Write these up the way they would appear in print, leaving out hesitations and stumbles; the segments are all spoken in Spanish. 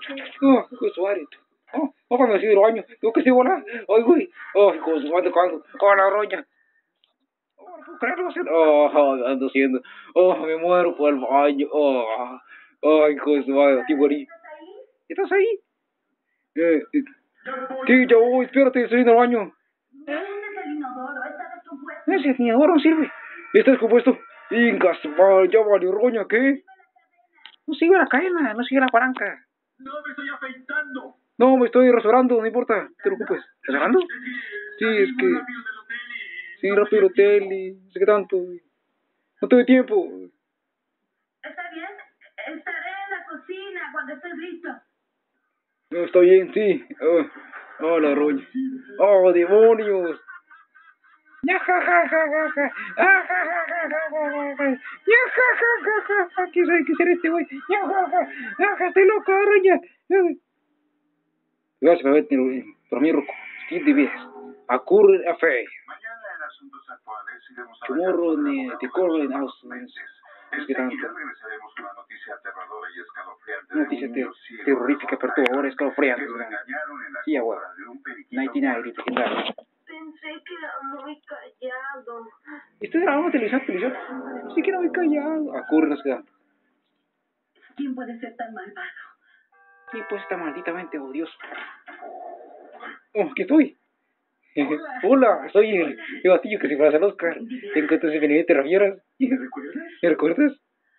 Oh, hijo de su madre. Cuando me sigo del baño. Tengo que seguir volando. Ay, güey. Oh, hijo de su madre, cuando. Oh, la roña. Oh, no puedo creerlo. Ando haciendo. Oh, me muero por el baño. Oh, hijo de su madre. Aquí morí. ¿Estás ahí? Sí, ya voy. Espérate, estoy en el baño. Ese inodoro no sirve. Está descompuesto. Ingas, ya valió roña, ¿qué? No sigue la cadena, no sigue la palanca. No me estoy afeitando. No, me estoy rasurando, no importa, no te preocupes. ¿Rasurando? Sí, es que... Sí, rápido el hotel y no sé qué tanto. No tuve tiempo. Está bien, estaré en la cocina cuando estés listo. No, está bien, sí. Oh, la roña. Oh, demonios. Ya, ja, ja, ja, ja, ja. Ah, ja, ja, ja, ja, ja, ja. Ya, ja, ja, ja, ja. ¿Qué será este güey? Ya, ja, ja. Ya, ja, estoy loco, roña. Gracias por mi roco. Steve Divies. Ocurre a fe. Mañana en Asuntos Actuales iremos a Tomorrow the Corren House. ¿Qué tanto? regresaremos con una noticia aterradora y escalofriante. Noticia terrorífica, perturbadora, escalofriante. Sí, agua. 1990, legendario. Pensé que era muy callado. Estoy grabando televisión. Sí que era muy callado. Ocurre la ciudad. ¿Quién puede ser tan malvado? Sí, pues está malditamente odioso. Oh, ¿qué estoy? Hola, soy el batillo que se pasa al Oscar. Te encuentras en Benedete Ravieras. ¿Me recuerdas?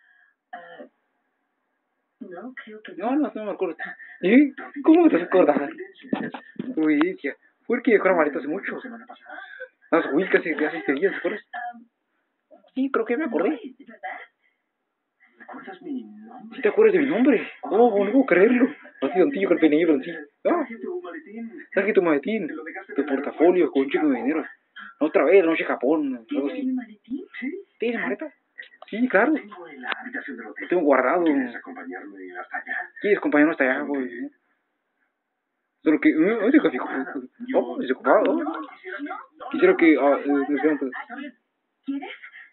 No, creo que no. No me acuerdo. ¿Eh? ¿Cómo te acuerdas? Uy, tía. Fue el que dejó la maleta hace mucho. Uy, casi 6 días, ¿te acuerdas? Sí, creo que me acordé. ¿Recuerdas mi nombre? ¿Sí te acuerdas de mi nombre? Oh, no puedo creerlo. Así Dontillo con el penillo, pero sí. Traje tu maletín, tu portafolio con un chico de dinero. Otra vez, noche Japón, algo así. ¿Tienes maleta? Sí, claro. Lo tengo guardado. ¿Quieres acompañarme hasta allá? ¿Quieres acompañarme hasta allá, güey? Solo que... ¿Ese café? Oh, desocupado. Quisiera que... ¿Quieres?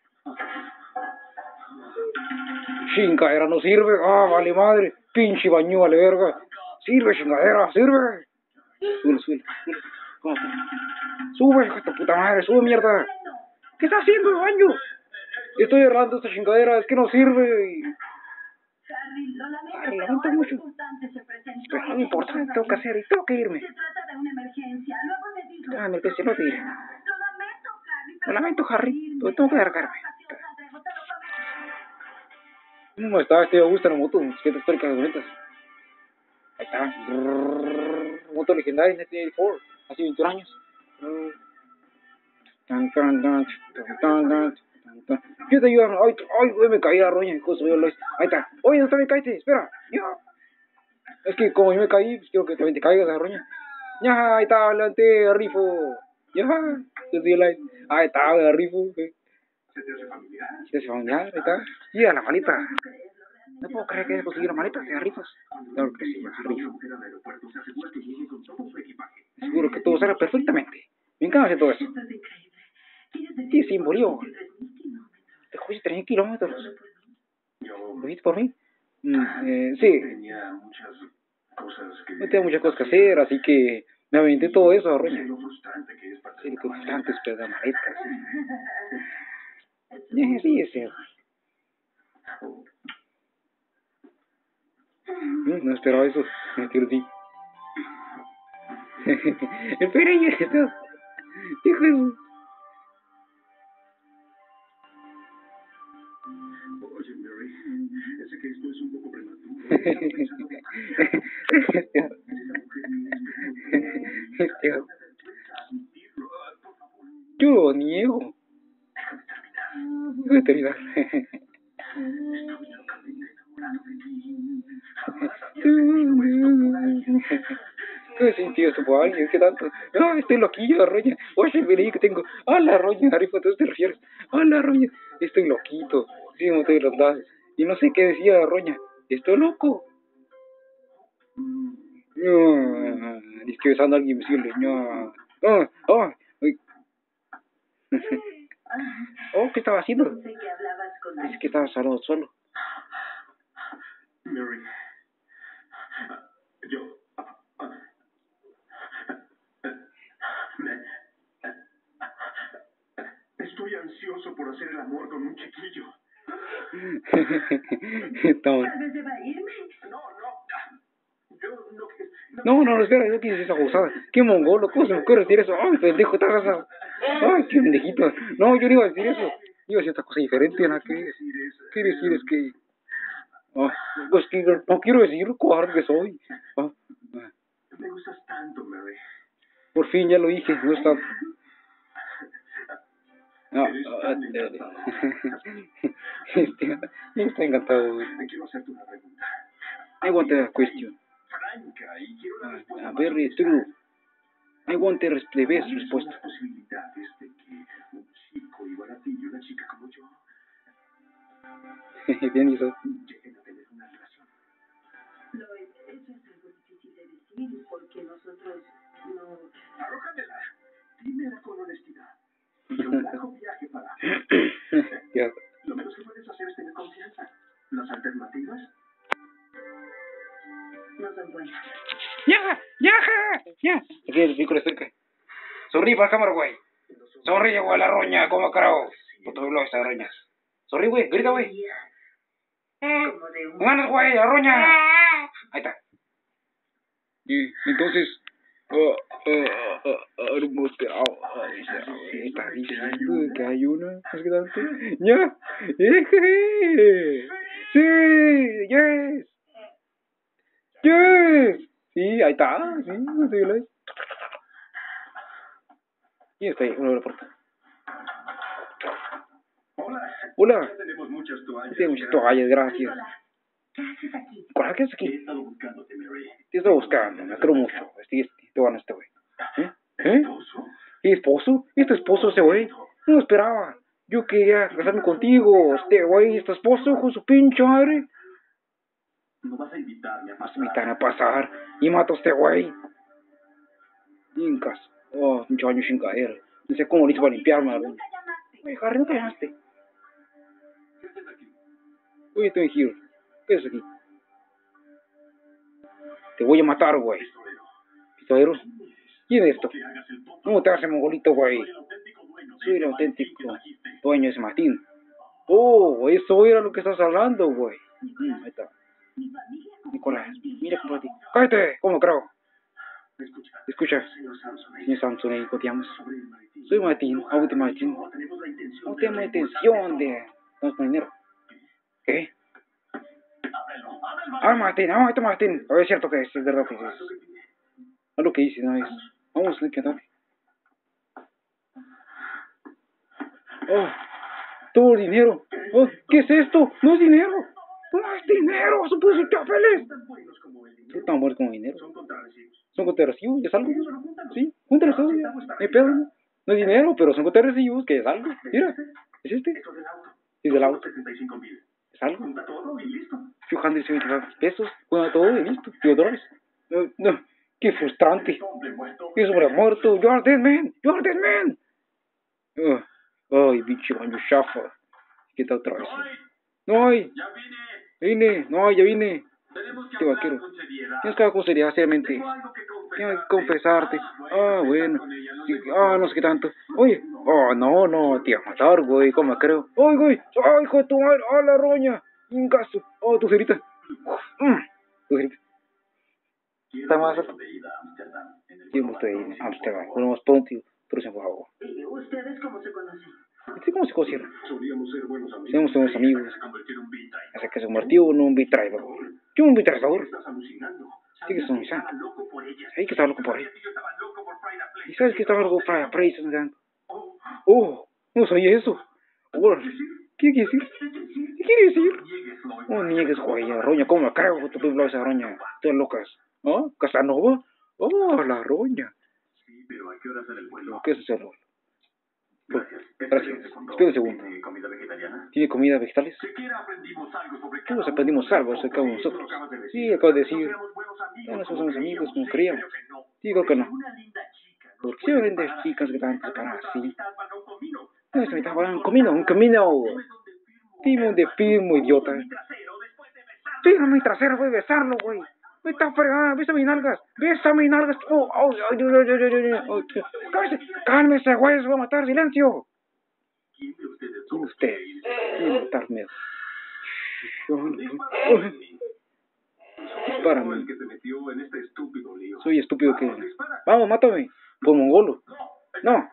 Chingadera no sirve. Vale madre. Pinche baño, vale verga. Sirve, chingadera, sirve. Sube. Sube, hijo de tu puta madre, sube, mierda. ¿Qué estás haciendo, el baño? Estoy errando esta chingadera, es que no sirve. Harry, lo lamento mucho. Se presentó. Pero no me importa, tengo que hacer y tengo que irme. Se trata de una emergencia. Luego me dijo. Emergencia, no te diré. Lo lamento, Harry, pero tengo que largarme. ¿Cómo está? Estoy a gusto en la moto, bicicleta histórica de bonitas. Ahí está. Moto legendaria, 1984, hace 21 años. Yo te ayudo. Ay, güey, me caí la roña, justo yo lo hice. Ahí está. Oye, no también caíste, espera. Ya. Es que como yo me caí, pues quiero que también te caigas la roña. Ya, ahí está, adelante, rifo. Ya, ahí está, rifo. ¿Se te hace familiar? ¿Se te hace familiar? Ahí está. Sí, a la maleta. No puedo creer que haya conseguido la maleta, de rifos. Claro que sí, rifo. Seguro que todo sale perfectamente. Me encanta hacer todo eso. Sí, sí, murió. Te fuiste 30 kilómetros. ¿Lo viste por mí? Sí. No tenía muchas cosas que hacer, así que me aventé todo eso, roña. Sí, lo frustrante es perder maletas. Sí, es cierto. No esperaba eso. Pero sí. Espera, esto. Hijo de... Oye, Mary, sé que esto es un poco prematuro. Yo lo niego. Voy a terminar. ¿Qué sentido esto, alguien? ¿Qué tanto? No, estoy loquillo, la roña. Oye, mire que tengo. La roña, Arifa, ¿tú te refieres? La roña. Estoy loquito. Sí, me estoy los lados. Y no sé qué decía la roña. Estoy loco. No, es que besando a alguien invisible. No. ¿Qué estaba haciendo? Es que estaba solo. Mary, ansioso por hacer el amor con un chiquillo. Toma. Tal vez deba irme. Yo no... No, espera, yo quise esa gozada. Qué mongolo, ¿cómo se me ocurre decir eso? Ay, pendejo, estás asado. Ay, qué pendejito. No, yo no iba a decir eso. Iba a decir otra cosa diferente, nada que ver. ¿Qué decir? Es que... pues que no quiero decir lo cobarde que soy. Me gustas tanto, Mary. Por fin, ya lo dije, no está... Está encantado, güey. Quiero hacerte una pregunta. I want a question. Franca, y quiero la respuesta más Very honesta. true. I want the best ¿Cuáles son respuesta. las posibilidades de que un chico igual a ti y una chica como yo Bien, hizo. lleguen a tener una relación? Eso es algo difícil de decir porque nosotros no... Arrójamela. Dímela con honestidad. Y un largo viaje para... Ya. Lo menos que puedes hacer es tener confianza. Las alternativas... no son buenas. Ya. Aquí el pico le cerca. Sonríe para la cámara, güey. Sonríe, güey, la roña, como carajo. Puto blog esas roñas. Sonríe, güey, grita, güey. Como de un... Ganas, güey, la roña. Ahí está. Y entonces, está diciendo que hay una, ¿es que tanto? ¡Ya! ¡Sí! ¡Yes! ¡Yes! Sí, ahí está, sí, no sé qué. Y está ahí, uno de la puerta. Hola. Ya tenemos muchas toallas. Tengo muchas toallas, gracias. Hola, ¿qué haces aquí? ¿Cuál que es He aquí? estado buscándote, Mary. Te estoy buscando, me quiero mucho. Este bueno, este güey. ¿Esposo? ¿Esposo? ¿Este esposo ese güey? No lo esperaba. Yo quería casarme contigo. Este güey, este esposo, con su pinche madre. No vas a invitarme a Vas a pasar. invitarme a pasar. Y mato a este güey. Incas. Oh, pinche baño sin caer. No sé cómo lo hizo para limpiarme, güey. Nunca llamaste. Oye, Harry, no te llamaste. ¿Qué haces aquí? Oye, estoy here. ¿Qué es aquí? Te voy a matar, güey. Pistolero. ¿Pistolero? ¿Quién es esto? Que hagas el tonto. ¿Cómo te haces, mongolito, güey? Soy el auténtico dueño. Soy el auténtico dueño de ese Martín. Oh, eso era lo que estás hablando, güey. Ahí está. Mi familia... Nicolás, mira cómo ti. ¡Cállate! ¿Cómo creo? Escucha, Señor Samson. señor Samson, ahí coteamos. Sobre el Martín. Soy Martín, Auti Martín. No tenemos la intención No de tengo intención de... ¿Dónde está el dinero? ¿Qué? Ah, Martín, ah, esto Martín. A ver, es cierto que es verdad que es. Haz lo que dice, no es. Vamos, quédate. Oh, todo el dinero. Oh, ¿qué es esto? No es dinero. No es dinero, son puros papeles. Tan buenos como el dinero. Son tan buenos como dinero. Son contrarrecibos. Son contrarrecibos, ya salgo. Sí, júntalos todos ya. No hay pedo, ¿no? No es dinero, pero son contrarrecibos, que es algo. Mira, es este. Esto del auto. Es del auto. 75,000. Es algo. Junta todo y listo. 275 pesos, juega todo y listo. $2. No, qué frustrante. Hombre muerto. Qué sobre muerto. You are dead man. You are dead man. Ay, bicho, baño chafa. ¿Qué tal otra vez? No hay. Ya vine. Vine. No, ya vine. Tenemos que Qué hablar vaquero. con seriedad. Tienes que hablar con seriedad, seriamente. Tengo algo que Tengo que confesarte. confesarte. Ah, bueno. con ella, no Sí, sé no sé qué tanto. Oye. Oh, no, te iba a matar, güey. ¿Cómo creo? Ay, güey. Ay, hijo de tu madre. Ah, la roña. Un gasto. Oh, tu cerita. Tu cerita. ¿Está más? de ir a Ámsterdam. En el Sí, me estoy en Amsterdam. Volvemos pronto, pero se favor. ¿Y ustedes cómo se conocen? ¿Sí cómo se considera? Solíamos ser buenos amigos. Somos buenos amigos. Se convirtió en un B-Type. Hasta que se convirtió en un traidor. Yo un traidor. Estás alucinando. Sí que son mis Estaba loco por ella. Ahí que estaba loco por él. Yo estaba loco por Pride Place. ¿Y sabes que estaba loco para Praise? Oh, Oh, no sabía eso. Ahora, ¿qué quiere decir? ¿Qué quiere decir? niegues, Lloyd. No niegues, güey, la roña. ¿Cómo me creo que tu pueblo esa roña? Todas locas. ¿Ah? ¿Casanova? Oh, la roña. Sí, pero ¿a qué hora sale el vuelo? ¿Qué es ese rol? Gracias. Gracias. Espera un segundo. ¿Tiene comida vegetariana? ¿Tiene comida vegetales? Siquiera aprendimos algo sobre ¿Qué nos aprendimos algo acerca de nosotros? Sí, acabo de decir. Ya no somos amigos como creíamos. Sí, creo que no. ¿Por qué hablan de chicas que están separadas así? No, se me estaba un camino. Dime dónde firmo, idiota. Fíjame mi trasero, voy a besarlo, güey. Me está fregando, besa mis nalgas. Besa mis nalgas. Cálmese, güey, se va a matar, silencio. ¿Quién de ustedes ¿Quién dos usted? quiere irse? Quiere matarme. Dispara. Dispárame. Fue el que se metió en este estúpido lío. Soy estúpido que... Vamos, dispara. Vamos, mátame. Por mongolo. No.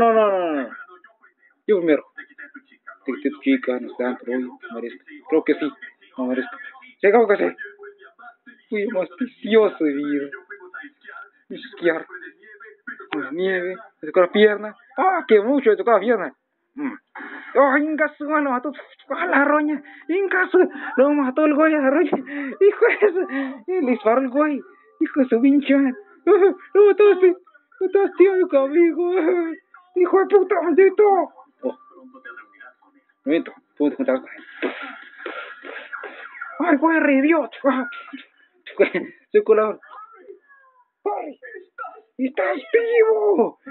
Yo primero. Te quité tu chica, no sé, pero hoy merezco. Creo que sí. No merezco. Sí, creo que sí. Fui más vicioso de vida. Esquiar. Nieve. Me tocó la pierna. ¡Ah, qué mucho! Me tocó la pierna. ¡Oh, ingasu! Lo mató a la roña. Ingasu. Lo mató el güey a la roña. Hijo de eso. Le disparó el güey. Hijo de su pinche. Lo mataste. Mataste a mi amigo. Hijo de puta, maldito. Oh. Momento. Puedo contar con él. ¡Ay, güey, re idiota! Soy colador. ¡Ay! ¡Estás vivo!